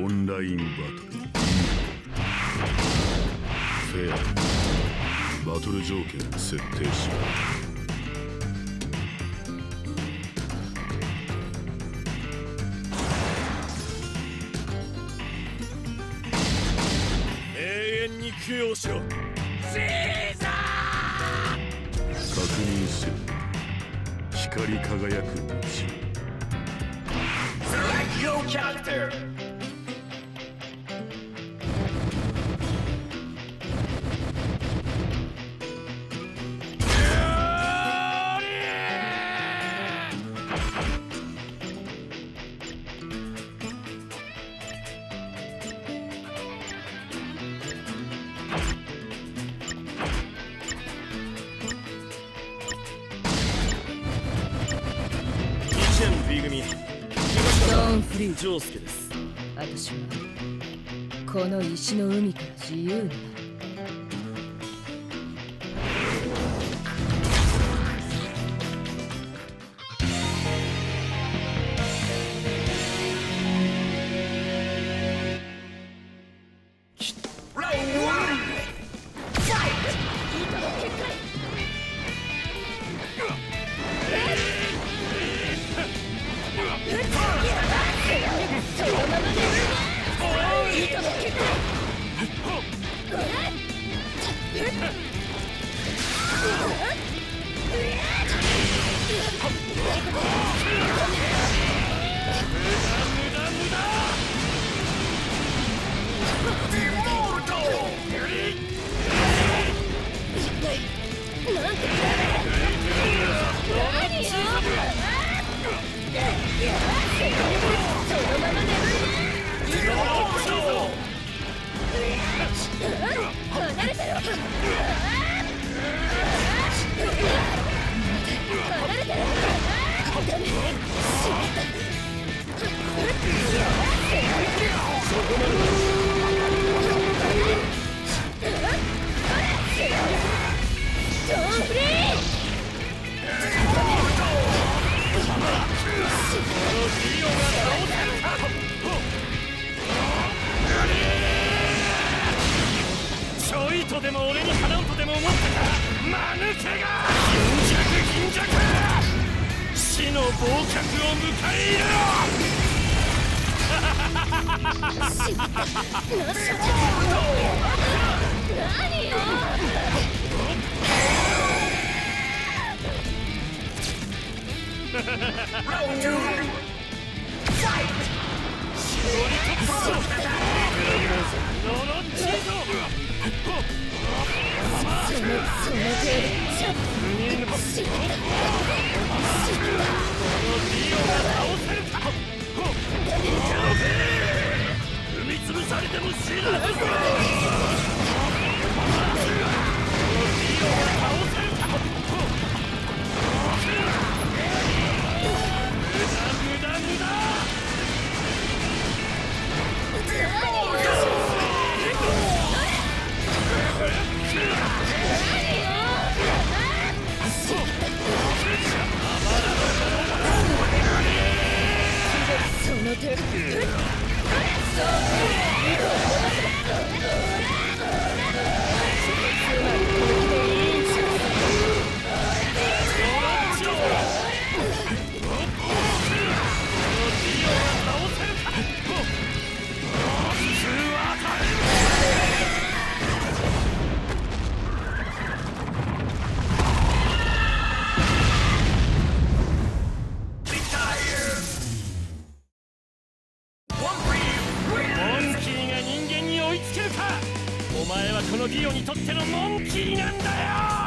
ンラインバトル。フェア。バトル条件設定しろ。 永遠に供養しろ。シーザー。 確認せよ。光り輝く道。 Select your character. ジョースケです。 私はこの石の海から自由になる。ちょいとでも俺にかなうとでも思ったか、間抜けが。貧弱死の忘却を迎え入れろ。 何よ。 踏み潰されても死なずぞ。お前はこのディオにとってのモンキーなんだよ。